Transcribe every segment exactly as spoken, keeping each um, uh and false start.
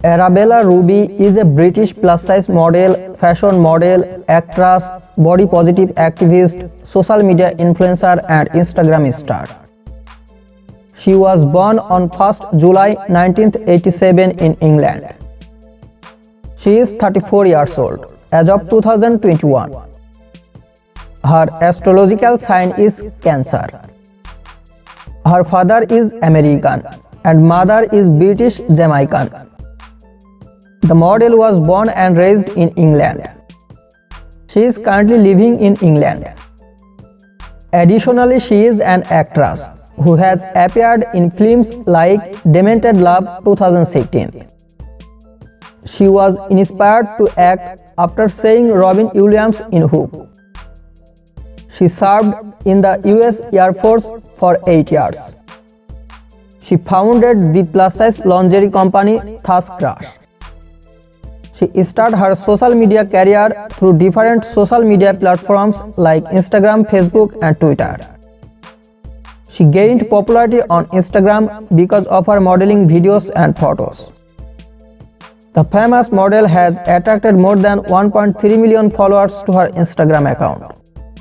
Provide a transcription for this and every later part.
Arabella Ruby is a British plus-size model, fashion model, actress, body positive activist, social media influencer and Instagram star. She was born on first July nineteen eighty-seven in England. She is thirty-four years old as of two thousand twenty-one. Her astrological sign is Cancer. Her father is American and mother is British Jamaican. The model was born and raised in England. She is currently living in England. Additionally, she is an actress who has appeared in films like Demented Love two thousand sixteen. She was inspired to act after seeing Robin Williams in Hoop. She served in the U S Air Force for eight years. She founded the plus-size lingerie company Thus Crush. She started her social media career through different social media platforms like Instagram, Facebook, and Twitter. She gained popularity on Instagram because of her modeling videos and photos. The famous model has attracted more than one point three million followers to her Instagram account.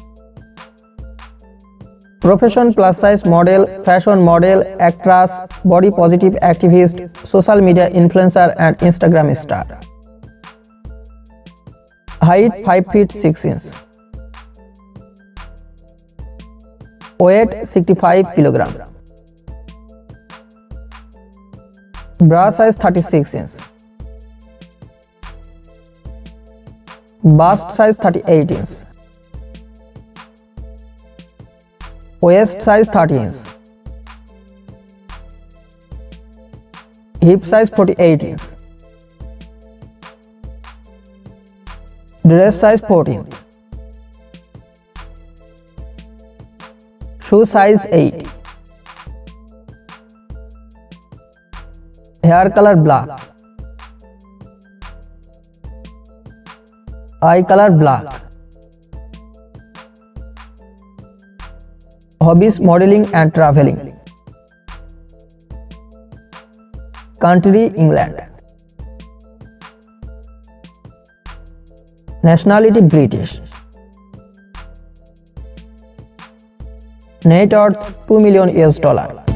Profession: plus-size model, fashion model, actress, body positive activist, social media influencer and Instagram star. Height five feet six inches. Weight sixty-five kilograms. Bra size thirty-six inches. Bust size thirty-eight inches. Waist size thirty inches. Hip size forty-eight inches. Dress size fourteen. Shoe size eight. Hair color black. Eye color black. Hobbies: modeling and traveling. Country: England. Nationality: British. Net worth two million U S dollar.